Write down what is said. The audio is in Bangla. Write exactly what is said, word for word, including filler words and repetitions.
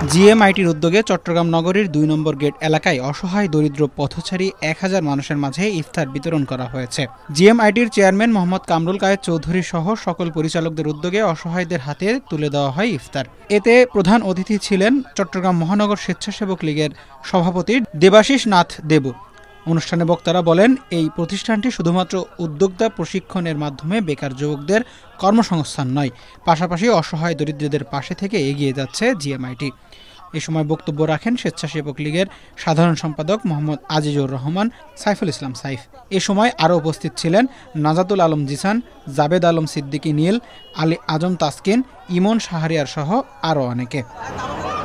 জিএমআইটির উদ্যোগে চট্টগ্রাম নগরীর দুই নম্বর গেট এলাকায় অসহায় দরিদ্র পথচারী এক হাজার মানুষের মাঝে ইফতার বিতরণ করা হয়েছে। জিএমআইটির চেয়ারম্যান মোহাম্মদ কামরুল কায়েদ চৌধুরী সহ সকল পরিচালকদের উদ্যোগে অসহায়দের হাতে তুলে দেওয়া হয় ইফতার। এতে প্রধান অতিথি ছিলেন চট্টগ্রাম মহানগর স্বেচ্ছাসেবক লীগের সভাপতি দেবাশিস নাথ দেবু। অনুষ্ঠানে বক্তারা বলেন, এই প্রতিষ্ঠানটি শুধুমাত্র উদ্যোক্তা প্রশিক্ষণের মাধ্যমে বেকার যুবকদের কর্মসংস্থান নয়, পাশাপাশি অসহায় দরিদ্রদের পাশে থেকে এগিয়ে যাচ্ছে জিএমআইটি। এ সময় বক্তব্য রাখেন স্বেচ্ছাসেবক লীগের সাধারণ সম্পাদক মোহাম্মদ আজিজুর রহমান সাইফুল ইসলাম সাইফ। এ সময় আরও উপস্থিত ছিলেন নাজাতুল আলম জিসান, জাবেদ আলম সিদ্দিকী নীল, আলী আজম তাসকিন, ইমন শাহরিয়ার সহ আরও অনেকে।